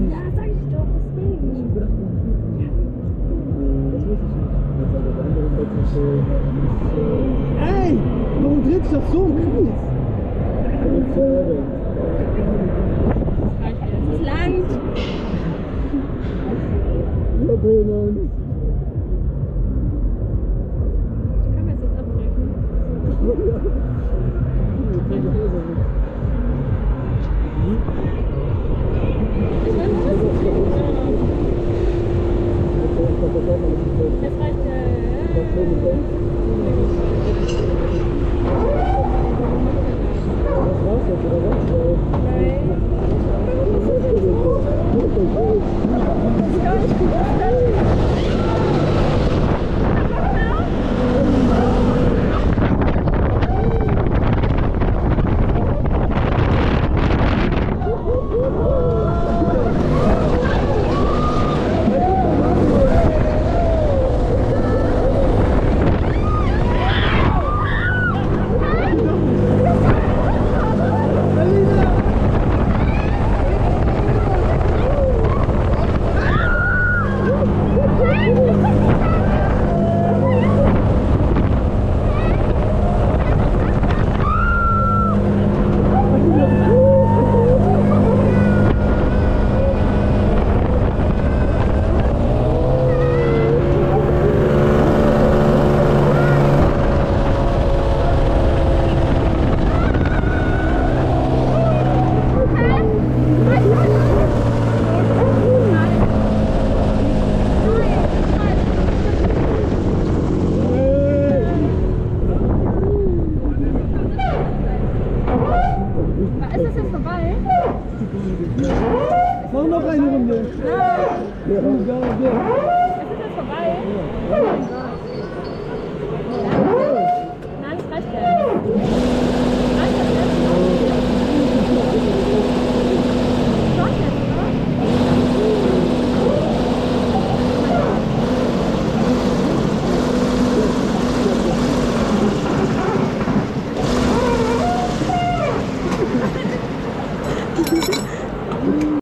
nicht. Ja, sag ich doch, deswegen. Ich hab gedacht, das wusste ich nicht. Jetzt aber der andere Bett ist so. Ey! Warum dreht sich das so im Kreis? Es langt. Wir drehen uns. Können wir es jetzt abbrechen? Jetzt reicht Ist das jetzt vorbei? Mach noch eine Runde. Nein. Ja. Ist das jetzt vorbei? Ja.